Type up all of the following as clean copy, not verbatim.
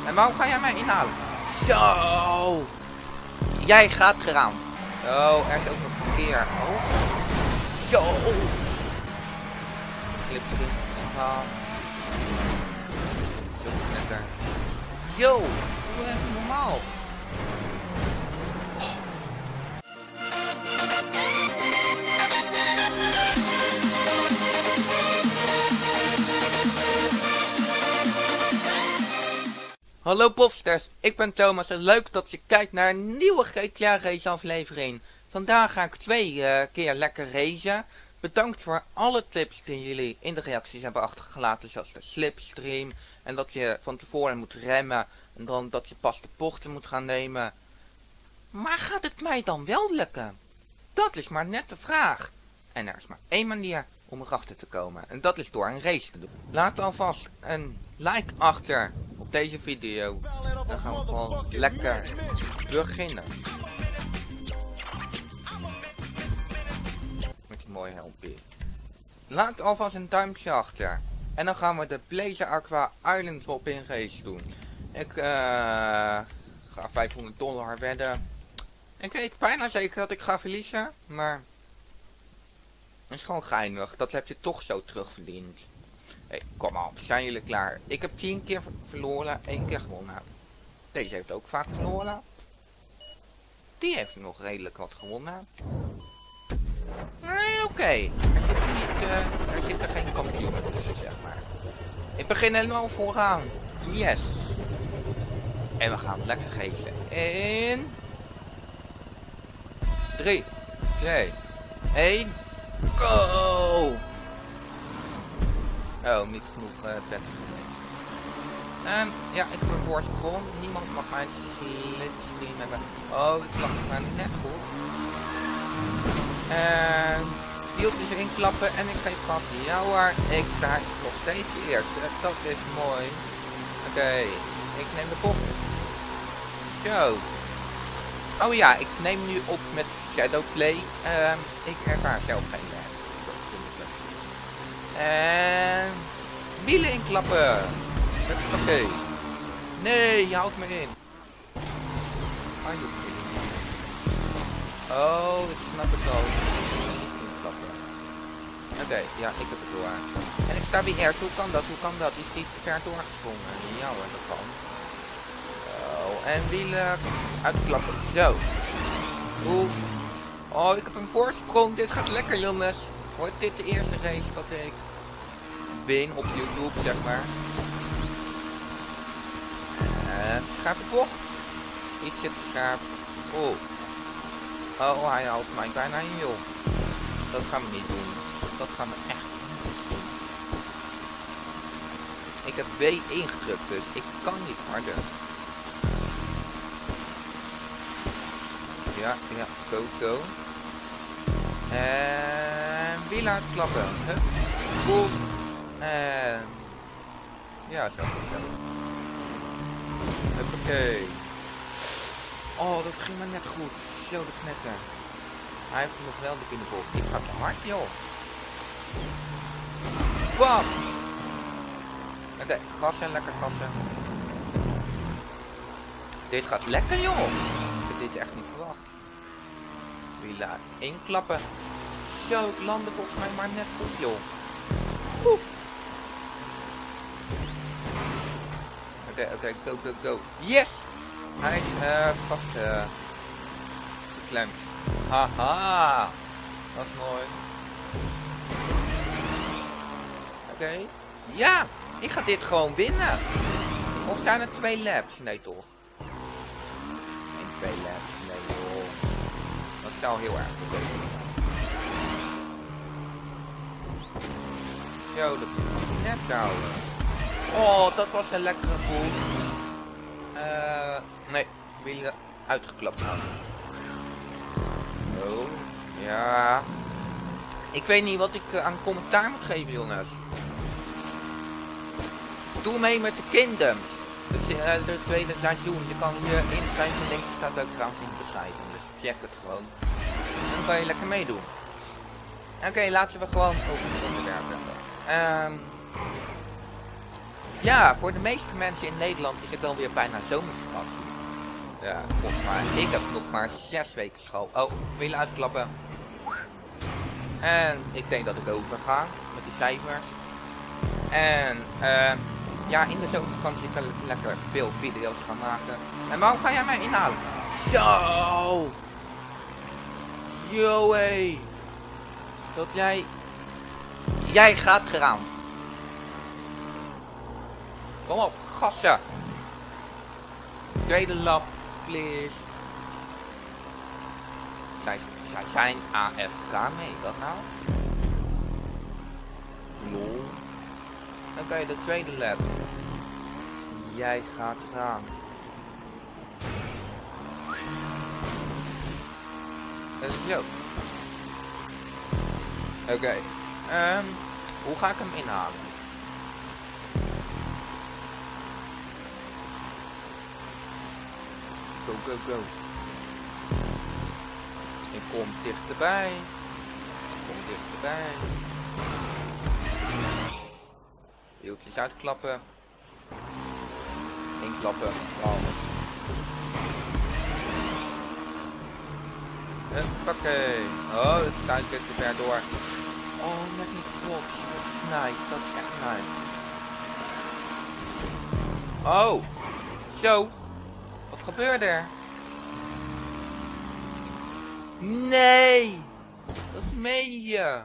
En waarom ga jij mij inhalen? Zo! Jij gaat eraan. Oh, er is ook nog verkeer. Oh. Zo! Slipstream. Gaan. Zo netter. Yo! Doe even normaal. Hallo popsters, ik ben Thomas en leuk dat je kijkt naar een nieuwe GTA race aflevering. Vandaag ga ik 2 keer lekker racen. Bedankt voor alle tips die jullie in de reacties hebben achtergelaten, zoals de slipstream. En dat je van tevoren moet remmen en dan dat je pas de bochten moet gaan nemen. Maar gaat het mij dan wel lukken? Dat is maar net de vraag. En er is maar één manier om erachter te komen. En dat is door een race te doen. Laat alvast een like achter op deze video. Dan gaan we gewoon lekker beginnen. Met die mooie helmpje. Laat alvast een duimpje achter. En dan gaan we de Blazer Aqua Island Hop in race doen. Ik ga $500 wedden. Ik weet bijna zeker dat ik ga verliezen. Maar het is gewoon geinig. Dat heb je toch zo terugverdiend. Hey, kom op, zijn jullie klaar? Ik heb 10 keer verloren, 1 keer gewonnen. Deze heeft ook vaak verloren. Die heeft nog redelijk wat gewonnen. Nee, oké. Er zitten geen kampioenen tussen, zeg maar. Ik begin helemaal vooraan. Yes. En we gaan lekker geven. In 3, 2, 1, go! Oh, niet genoeg pets. Ja, ik ben voorsprong. Niemand mag mijn slipstream hebben. Oh, ik klap maar net goed. Wieltjes erin klappen en ik geef gas. Ja hoor, ik sta nog steeds eerst. Dat is mooi. Oké, ik neem de bocht. Zo. Oh ja, ik neem nu op met Shadowplay. Ik ervaar zelf geen werk. En wielen inklappen. Oké. Nee, je houdt me in. Oh, ik snap het al. Inklappen. Oké, ja, ik heb het door. En ik sta weer eerst. Hoe kan dat? Hoe kan dat? Is die te ver doorgesprongen? Ja hoor, dat kan. Oh, en wielen uitklappen. Zo. Oef. Oh, ik heb een voorsprong. Dit gaat lekker, jongens. Wordt dit de eerste race dat ik win op YouTube, zeg maar. Scherpe bocht. Ietsje te scherp. Oh. Oh, hij houdt mij bijna in, joh. Dat gaan we niet doen. Dat gaan we echt niet doen. Ik heb W ingedrukt, dus ik kan niet harder. Ja, go, go. En wiel uitklappen. Hup. Boel. En ja, zo. Huppakee. Oh, dat ging maar net goed. Zo, de knetter. Hij heeft nog wel de binnenbocht. Ik ga te hard, joh. Bam! Oké, gassen, lekker gassen. Dit gaat lekker, joh. Ik heb dit echt niet verwacht. Wielen inklappen. Zo, ik landde volgens mij maar net goed, joh. Oeh. Oké, go, go, go. Yes! Hij is vast geklemd. Haha! Dat is mooi. Oké. Ja! Ik ga dit gewoon winnen! Of zijn er 2 laps? Nee toch? Geen 2 laps, nee joh. Dat zou heel erg vervelend zijn. Zo, dat net houden. Oh, dat was een lekkere boel. Nee, wielen uitgeklapt nou. Oh, ja. Ik weet niet wat ik aan commentaar moet geven, jongens. Doe mee met de Kingdoms. Dus de tweede seizoen. Je kan hier inschrijven. Links staat ook trouwens in de beschrijving. Dus check het gewoon. En dan kan je lekker meedoen. Oké, laten we gewoon over het onderwerp hebben. Ja, voor de meeste mensen in Nederland is het alweer bijna zomervakantie. Ja, volgens mij. Ik heb nog maar 6 weken school. Oh, wielen uitklappen. En ik denk dat ik overga met de cijfers. En ja, in de zomervakantie kan ik lekker veel video's gaan maken. En waarom ga jij mij inhalen? Zo! Yo, hé! Dat jij... Jij gaat eraan. Kom op, gassen. Tweede lap, please. Zij zijn AFK mee, wat nou? Lol. Oké, de tweede lap. Jij gaat eraan. Zo. Oké. Hoe ga ik hem inhalen? Go, go, go. Ik kom dichterbij. Ik kom dichterbij. Wieltjes uitklappen. Inklappen. Alles. Huppakee. Oh, het stuit weer te ver door. Oh, net niet gevolgd. Dat is nice. Dat is echt nice. Oh. Zo. Wat gebeurde er? Nee. Dat meen je.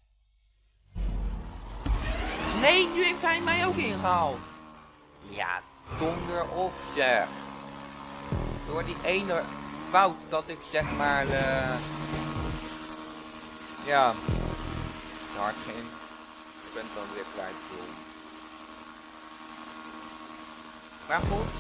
Nee, nu heeft hij mij ook ingehaald. Ja, donder op zeg. Door die ene fout dat ik zeg maar ja, te hard ging. Ik ben het dan weer kwijt. Maar goed.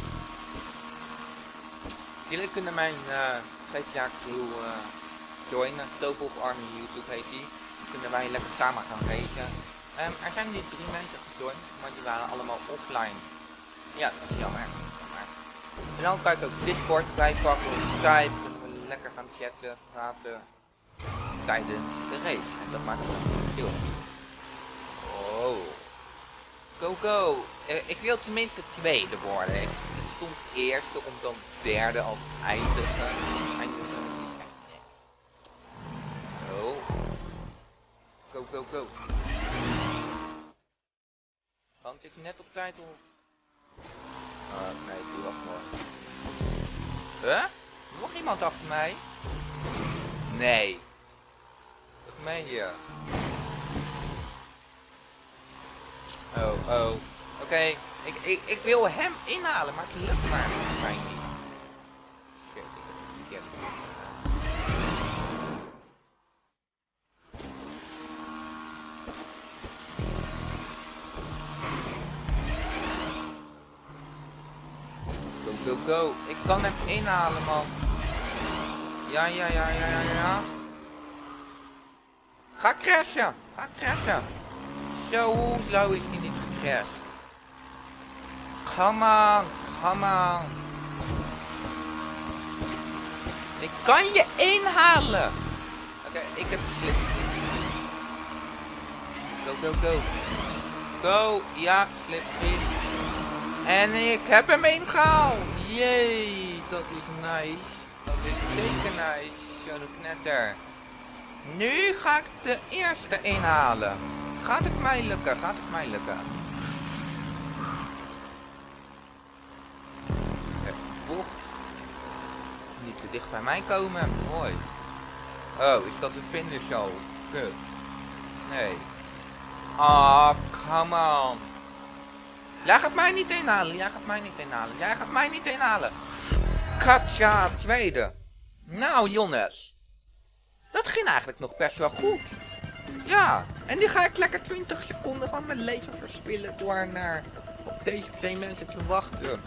Jullie kunnen mijn GTA crew joinen. Topo of Army YouTube heet die. Dan kunnen wij lekker samen gaan racen. Er zijn nu 3 mensen gejoind, maar die waren allemaal offline. Ja, dat is jammer. En dan kan ik ook Discord bijpakken of Skype. Kunnen we lekker gaan chatten, praten tijdens de race. En dat maakt het een verschil. Oh. Go go. Ik wil tenminste tweede worden. Ik stond eerste om dan derde als eindigen. Eindigen is echt niks. Oh. Go go go. Want ik net op tijd op. Nee, ik doe dat mooi. Huh? Nog iemand achter mij? Nee. Dat meen je. Oh, oh. Oké. Ik wil hem inhalen, maar het lukt maar volgens mij niet. Shit, ik heb het verkeerd gedaan. Go, go, go. Ik kan hem inhalen, man. Ja. Ga crashen. Ga crashen. Zo is hij niet gecrashed. Come on. Come on. Ik kan je inhalen. Oké, ik heb beslist. Go, go, go. Go. Ja, slipstream. En ik heb hem ingehaald. Jee, dat is nice. Dat is zeker nice. Zo de knetter. Nu ga ik de eerste inhalen. Gaat het mij lukken? Gaat het mij lukken? Bocht. Niet te dicht bij mij komen. Mooi. Oh, is dat de finish al? Kut. Nee. Ah, come on. Jij gaat mij niet inhalen. Jij gaat mij niet inhalen. Jij gaat mij niet inhalen. Katja, tweede. Nou, jongens. Dat ging eigenlijk nog best wel goed. Ja, en nu ga ik lekker 20 seconden van mijn leven verspillen door naar op deze 2 mensen te wachten.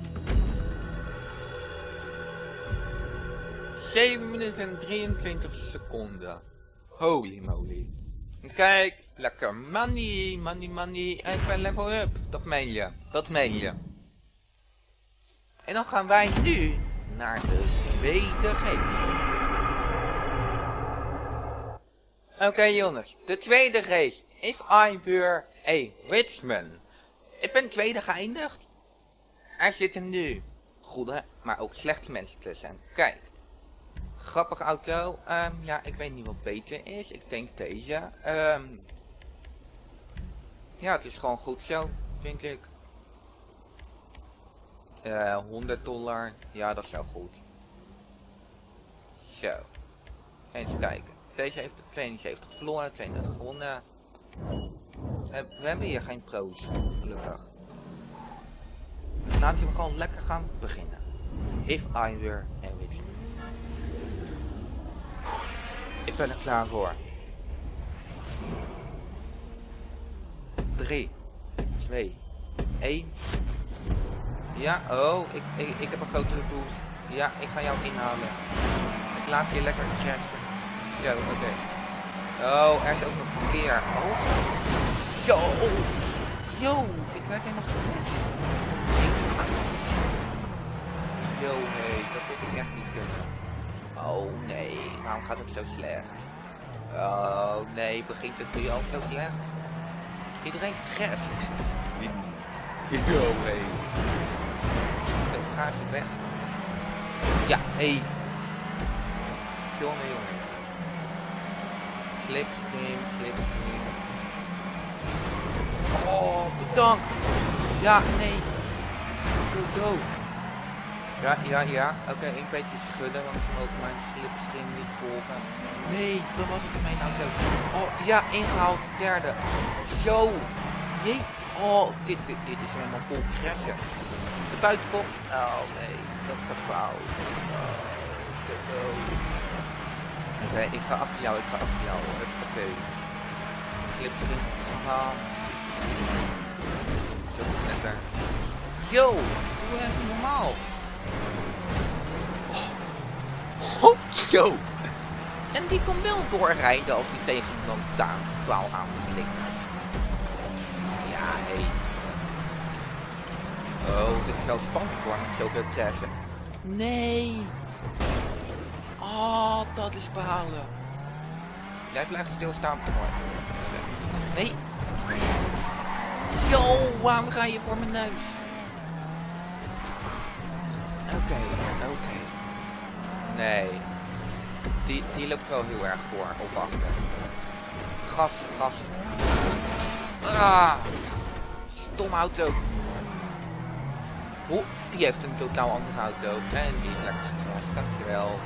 7 minuten en 23 seconden. Holy moly. Kijk, lekker money. En ik ben level up. Dat meen je. Dat meen je. En dan gaan wij nu naar de tweede race. Oké, jongens, de tweede race. If I were a rich man. Ik ben tweede geëindigd. Er zitten nu goede, maar ook slechte mensen tussen. Kijk. Grappige auto. Ja, ik weet niet wat beter is. Ik denk deze. Ja, het is gewoon goed zo, vind ik. $100. Ja, dat is wel goed. Zo. Eens kijken. Deze heeft de 72 verloren, 32 gewonnen. We hebben hier geen pro's, gelukkig. Laten we gewoon lekker gaan beginnen. If I were Enriched. Ik ben er klaar voor. 3, 2, 1. Ja, oh, ik heb een grotere boost. Ja, ik ga jou inhalen. Ik laat je lekker crashen. Zo, oké. Oh, er is ook nog verkeer. Oh. Zo. Yo, ik werd helemaal geflasht. Ik ga. Yo, nee, dat wil ik echt niet kunnen. Oh nee, waarom gaat het zo slecht? Oh nee, begint het nu al zo slecht? Iedereen crasht. Yo, hey. Dan gaan ze weg. Ja, hey. Jongen. Slipstream. Oh, bedankt. Ja, nee. Go. Ja. Oké, een beetje schudden, want ze mogen mijn slipstream niet volgen. Nee, dat was het mijn auto. Oh, ja, ingehaald. Derde. Zo. Jee. Oh, dit is helemaal vol crashen. De buitenbocht. Oh nee, dat gaat fout. Oké, ik ga achter jou. Oké. Slipstream gehaald. Zo, net daar. Yo, doe even normaal. Oh, zo. En die kon wel doorrijden als hij tegen een lantaarnpaal aanflikkert. Ja, hé. Oh, dit is wel spannend hoor, met zoveel crashen. Nee. Oh, dat is behalen. Jij blijft stilstaan. Nee. Yo, waarom ga je voor mijn neus? Oké. Nee. Die loopt wel heel erg voor of achter. Gas. Ah. Stom auto. Oh, die heeft een totaal andere auto. En die is lekker gecrashed, dankjewel.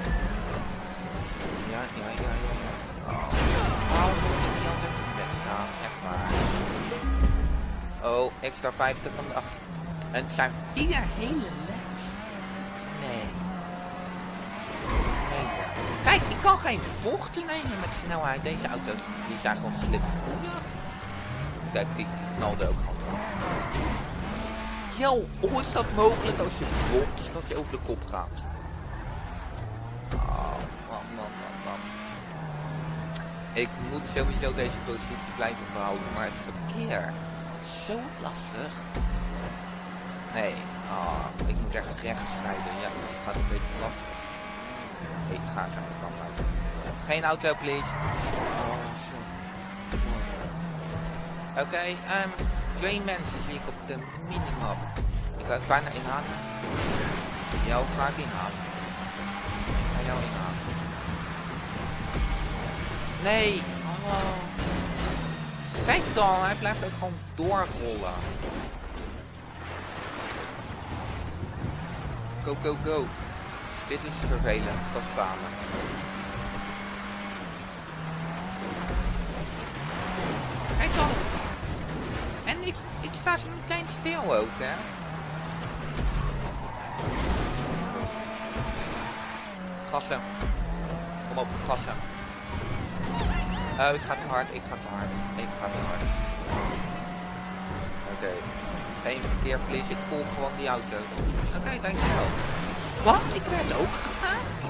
Ja. Oh, waarom moet ik niet altijd op weg staan? Echt waar. Oh, extra 50 van de achter. En het zijn 4 hele laps. Nee. Kijk, ik kan geen bochten nemen met snelheid. Deze auto's die zijn gewoon slipgevoelig. Kijk, die knalde ook gewoon. Yo, hoe is dat mogelijk als je botst dat je over de kop gaat? Oh, man. Ik moet sowieso deze positie blijven behouden, maar het verkeer is zo lastig. Nee, ik moet echt rechts rijden. Ja, dat gaat een beetje lastig. Ik ga eens aan de kant uit. Geen auto, please. Oh, zo. Oké, 2 mensen zie ik op de minimap. Ik ga het bijna inhalen. Jou ga ik inhalen. Ik ga jou inhalen. Nee. Oh. Kijk dan, hij blijft ook gewoon doorrollen. Go. Dit is vervelend, dat is banen. Kijk dan. En ik sta zo meteen stil ook, hè. Gassen. Kom op, gassen. Ik ga te hard. Oké. Geen verkeer, please. Ik volg gewoon die auto. Oké, dankjewel. Wat? Ik werd ook geraakt?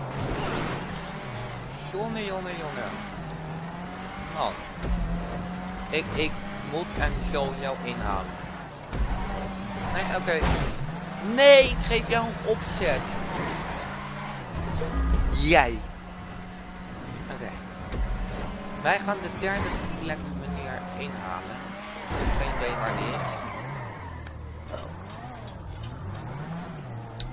Jonne. Man. Ik moet en zal jou inhalen. Nee, oké. Nee, ik geef jou een opzet. Jij. Oké. Wij gaan de derde plek meneer inhalen. Geen idee waar die is.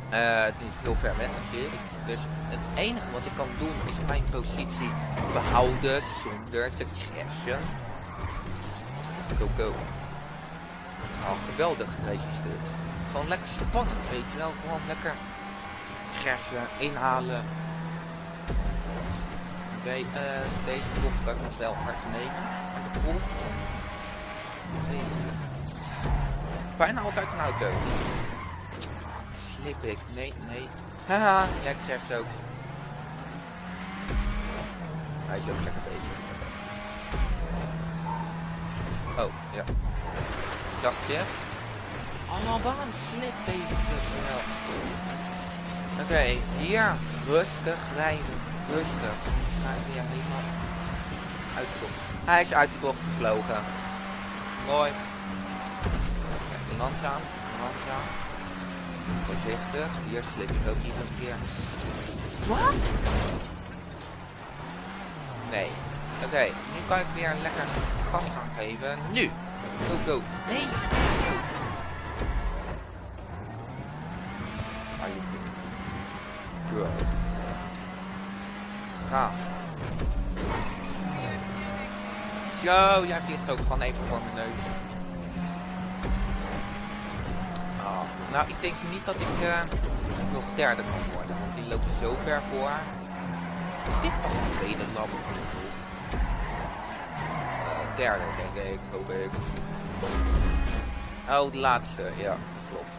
Het is heel ver weg zit. Dus het enige wat ik kan doen is mijn positie behouden zonder te crashen. Go, go. Oh, geweldig deze stuk. Gewoon lekker spannend, weet je wel. Gewoon lekker crashen, inhalen. Oké, deze bocht kan ik nog wel hard nemen. En de volgende. Bijna altijd een auto. Slip ik. Nee, nee. Haha, jij crasht ook. Hij is ook lekker bezig. Oh, ja. Zachtjes. Oh, waarom slip deze zo snel? Oké, hier rustig rijden. Rustig. Ik sta weer helemaal uit de bocht. Hij is uit de bocht gevlogen. Mooi. Kijk, langzaam, langzaam. Voorzichtig. Hier slip ik ook niet een keer. Wat? Nee. Oké, nu kan ik weer lekker gas gaan geven. Nu! Go, go. Nee! Are you kidding? Bro. Ga. Zo, jij vliegt ook gewoon even voor mijn neus. Oh, nou, ik denk niet dat ik nog derde kan worden, want die loopt er zo ver voor. Is dit pas een tweede lab? Derde, denk ik, hoop ik. Oh, de laatste, ja, klopt.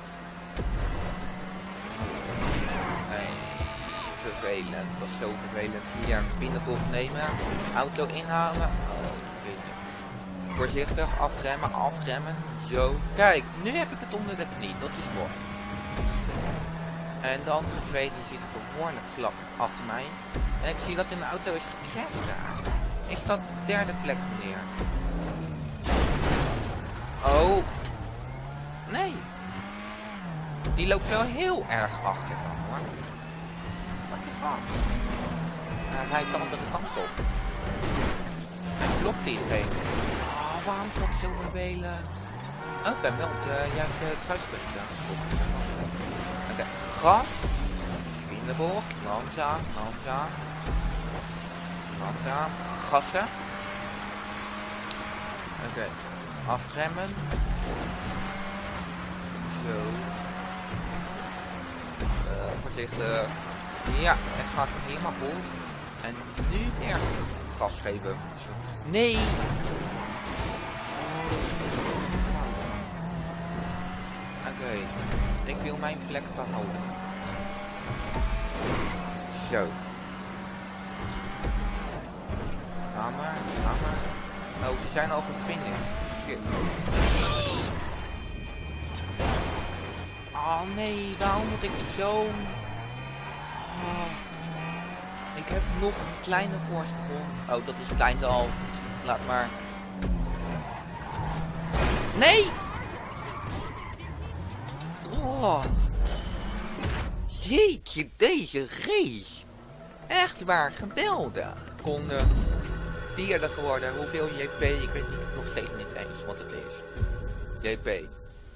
Nee, vervelend, dat is zo vervelend. Hier, binnenbocht nemen, auto inhalen. Oh, voorzichtig, afremmen, afremmen. Zo, kijk, nu heb ik het onder de knie, dat is mooi. En de andere twee die zitten behoorlijk vlak achter mij. En ik zie dat in de auto is gecrashed daar. Is dat de derde plek, meneer? Oh. Nee. Die loopt wel heel erg achter dan, hoor. Wat is dat? Hij rijdt de andere kant op. En blokt iedereen. Oh, waarom is dat zo vervelend? Oh, ik ben wel op de juiste kruispunt gestopt. Oké, gas. In de bocht. Langzaam, langzaam. Langzaam. Gassen. Oké. Afremmen. Zo. Voorzichtig. Ja, het gaat helemaal goed. En nu weer gas geven. Nee! Oké, ik wil mijn plek behouden. Zo. Ga maar, ga maar. Oh, ze zijn al gefinished. Shit. Oh nee, waarom moet ik zo... Oh. Ik heb nog een kleine voorsprong. Oh, dat is klein al. Laat maar. Nee! Oh. Jeetje, deze race. Echt waar, geweldig. Konden vierde geworden. Hoeveel JP? Ik weet niet, nog steeds niet eens wat het is. JP.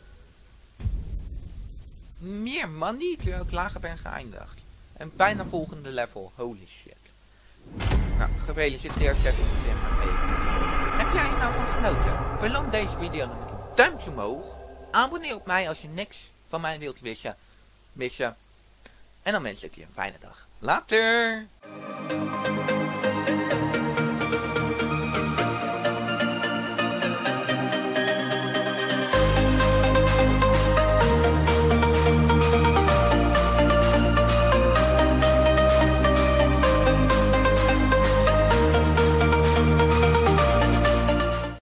Meer money terwijl ik lager ben geëindigd. En bijna volgende level. Holy shit. Nou, gefeliciteerd Kevin Sim. Heb jij er nou van genoten? Beloon deze video dan met een duimpje omhoog. Abonneer op mij als je niks van mij wilt missen. En dan wens ik je een fijne dag. Later!